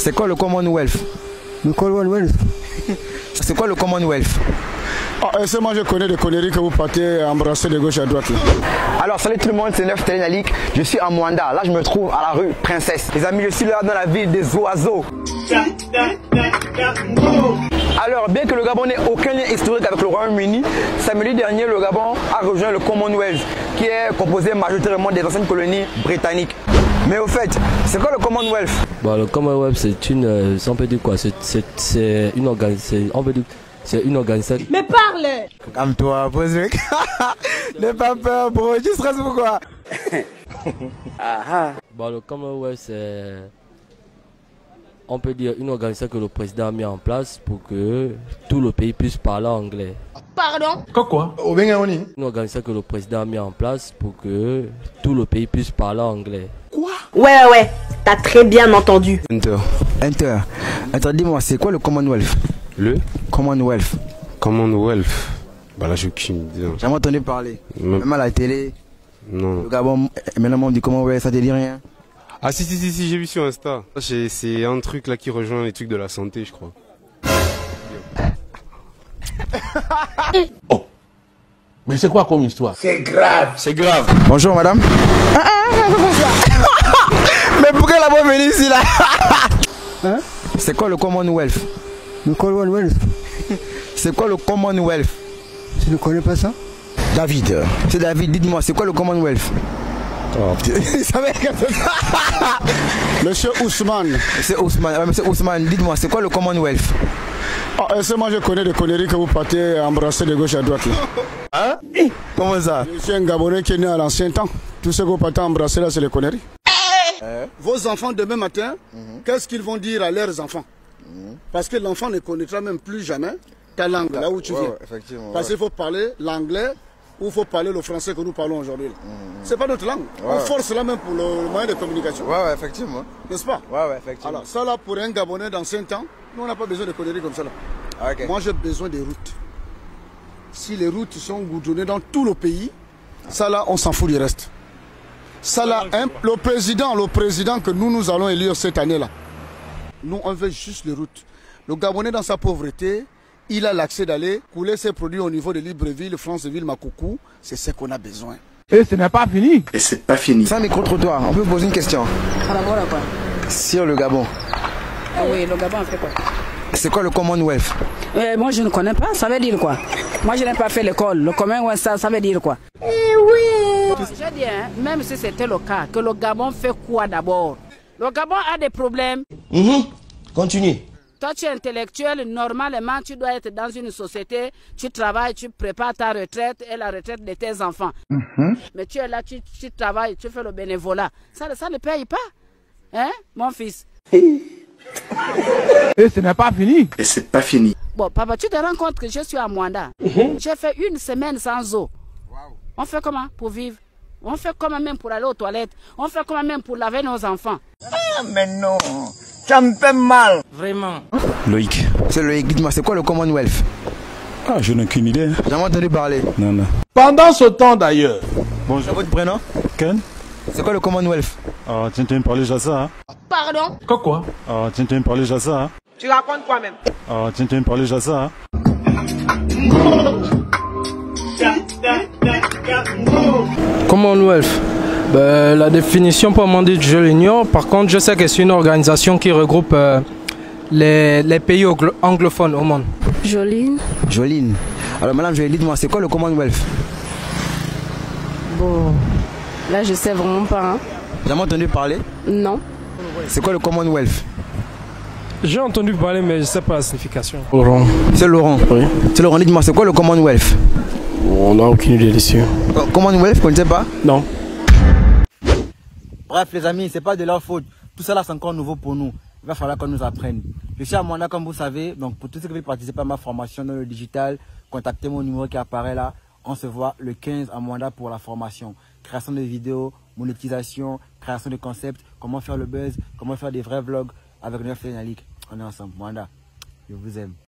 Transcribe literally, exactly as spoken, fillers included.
C'est quoi le Commonwealth? Le Commonwealth. C'est quoi le Commonwealth? Ah, c'est moi je connais des conneries que vous partez embrasser de gauche à droite. Là. Alors salut tout le monde, c'est Neuf Télénalik. Je suis à Mwanda. Là je me trouve à la rue Princesse. Les amis, je suis là dans la ville des oiseaux. Alors bien que le Gabon n'ait aucun lien historique avec le Royaume-Uni, samedi dernier le Gabon a rejoint le Commonwealth, qui est composé majoritairement des anciennes colonies britanniques. Mais au fait, c'est quoi le Commonwealth? Bon, le Commonwealth, c'est une, euh, on peut dire quoi, c'est une organisation, on peut dire, c'est une organisation. Mais parle! Calme-toi, pose le. N'aie pas peur, bro, tu stresses pourquoi? Bon, le Commonwealth, c'est, on peut dire, une organisation que le président a mis en place pour que tout le pays puisse parler anglais. Pardon? Quoi? Une organisation que le président a mis en place pour que tout le pays puisse parler anglais. Quoi? Ouais, ouais, ouais, t'as très bien entendu. Enter. Enter. Attends, dis-moi, c'est quoi le Commonwealth? Le Commonwealth. Commonwealth. Bah là, j'ai aucune idée. J'ai jamais entendu parler. Même, Même à la télé. Non. Le Gabon est maintenant membre du Commonwealth, ça te dit rien? Ah si, si, si, si j'ai vu sur Insta. C'est un truc là qui rejoint les trucs de la santé, je crois. Oh. Mais c'est quoi comme histoire? C'est grave. C'est grave. Bonjour madame. Ah, ah, mais pourquoi la voix venue ici là? Hein? C'est quoi le Commonwealth? Le Commonwealth. C'est quoi le Commonwealth? Tu ne connais pas ça? David. C'est David, dites-moi, c'est quoi le Commonwealth? Oh. Monsieur Ousmane. C'est Ousmane. Ouais, monsieur Ousmane, dites-moi, c'est quoi le Commonwealth? Ah, c'est moi je connais des conneries que vous partez embrasser de gauche à droite. Là. Hein? Comment ça? Je suis un Gabonais qui est né à l'ancien temps. Tout ce que vous partez embrasser là, c'est les conneries. Euh? Vos enfants demain matin, mm-hmm. Qu'est-ce qu'ils vont dire à leurs enfants? Mm-hmm. Parce que l'enfant ne connaîtra même plus jamais ta langue, là où tu ouais, viens. Ouais, effectivement, Parce ouais. qu'il faut parler l'anglais ou il faut parler le français que nous parlons aujourd'hui. Mm-hmm. C'est pas notre langue. Ouais, On force là même pour le, le moyen de communication. Ouais, ouais, effectivement. N'est-ce pas? Ouais, ouais, effectivement. Alors, ça là, pour un Gabonais d'ancien temps, nous on n'a pas besoin de conneries comme ça là. Okay. Moi j'ai besoin des routes. Si les routes sont goudronnées dans tout le pays, ça là, on s'en fout du reste. Ça là, hein, le président, le président que nous nous allons élire cette année là, nous on veut juste les routes. Le Gabonais dans sa pauvreté, il a l'accès d'aller couler ses produits au niveau de Libreville, Franceville, Makoukou. C'est ce qu'on a besoin. Et ce n'est pas fini. Et c'est pas fini. Sans micro-trottoir, on peut poser une question. Par rapport à quoi? Sur le Gabon. Ah oui, le Gabon fait quoi? C'est quoi le Commonwealth? euh, Moi je ne connais pas, ça veut dire quoi? Moi je n'ai pas fait l'école, le Commonwealth ça, ça veut dire quoi? Eh oui. Je dis, hein, même si c'était le cas, que le Gabon fait quoi d'abord? Le Gabon a des problèmes. Mmh. Continue. Toi tu es intellectuel, normalement tu dois être dans une société, tu travailles, tu prépares ta retraite et la retraite de tes enfants. Mmh. Mais tu es là, tu, tu travailles, tu fais le bénévolat. Ça, ça ne paye pas, hein, mon fils? Et ce n'est pas fini. Et c'est pas fini. Bon, papa, tu te rends compte que je suis à Mwanda. Mm-hmm. J'ai fait une semaine sans eau. Wow. On fait comment pour vivre? On fait comment même pour aller aux toilettes? On fait comment même pour laver nos enfants? Ah, mais non, ça me fait mal. Vraiment. Loïc. C'est Loïc, dites-moi, c'est quoi le Commonwealth? Ah, je n'ai qu'une idée. J'ai jamais entendu parler. Non, non. Pendant ce temps d'ailleurs. Bonjour. Votre prénom? Ken. C'est quoi le Commonwealth? Ah, tu entends parler de ça, hein? Pardon? Quoi? Ah, tu entends parler de ça, hein? Tu racontes quoi même? Ah, tu entends parler de ça, hein? Commonwealth. Ben, la définition pour moi dit je l'ignore. Par contre, je sais que c'est une organisation qui regroupe euh, les, les pays anglophones au monde. Joline. Joline. Alors madame Joline, dites-moi, c'est quoi le Commonwealth? Bon, là je sais vraiment pas. Hein. Jamais entendu parler? Non. C'est quoi le Commonwealth? J'ai entendu parler mais je sais pas la signification. Laurent. C'est Laurent? Oui. C'est Laurent, dites-moi, c'est quoi le Commonwealth? On n'a aucune idée dessus. Commonwealth, vous ne connaissez pas? Non. Bref les amis, c'est pas de leur faute. Tout ça là c'est encore nouveau pour nous. Il va falloir qu'on nous apprenne. Je suis à Mwanda comme vous savez. Donc pour tous ceux qui veulent participer à ma formation dans le digital, contactez mon numéro qui apparaît là. On se voit le quinze à Mwanda pour la formation. Création de vidéos, monétisation, création de concepts, comment faire le buzz, comment faire des vrais vlogs avec Neuf Téléalik. On est ensemble. Mwanda, je vous aime.